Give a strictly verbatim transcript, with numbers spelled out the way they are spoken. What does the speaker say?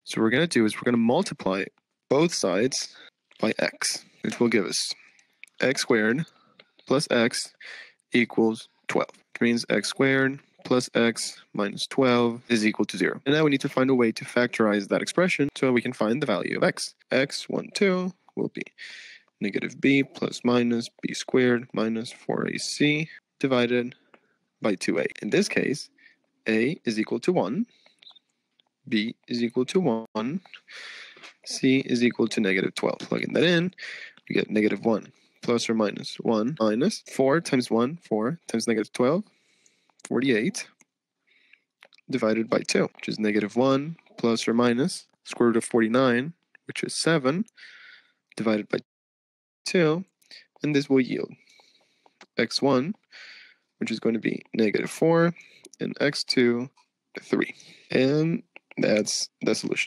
So what we're going to do is we're going to multiply both sides by x, which will give us x squared plus x equals twelve. Which means x squared plus x minus twelve is equal to zero. And now we need to find a way to factorize that expression so we can find the value of x. x, one, two will be negative b plus minus b squared minus four a c divided by two a. In this case, a is equal to one, b is equal to one, c is equal to negative twelve. Plugging that in, we get negative one plus or minus one minus four times one, four times negative twelve, forty-eight, divided by two, which is negative one plus or minus square root of forty-nine, which is seven, divided by two, and this will yield x one, which is going to be negative four, and x two, three. And that's the solution.